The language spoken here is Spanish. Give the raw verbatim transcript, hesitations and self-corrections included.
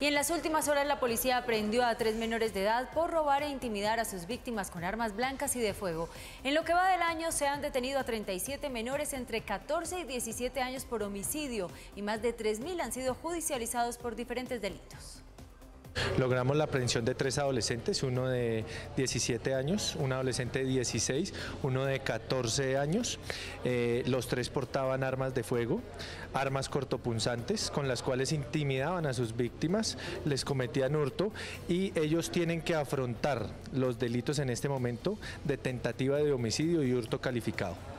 Y en las últimas horas la policía aprehendió a tres menores de edad por robar e intimidar a sus víctimas con armas blancas y de fuego. En lo que va del año se han detenido a treinta y siete menores entre catorce y diecisiete años por homicidio y más de tres mil han sido judicializados por diferentes delitos. Logramos la aprehensión de tres adolescentes, uno de diecisiete años, un adolescente de dieciséis, uno de catorce años. Eh, los tres portaban armas de fuego, armas cortopunzantes con las cuales intimidaban a sus víctimas, les cometían hurto y ellos tienen que afrontar los delitos en este momento de tentativa de homicidio y hurto calificado.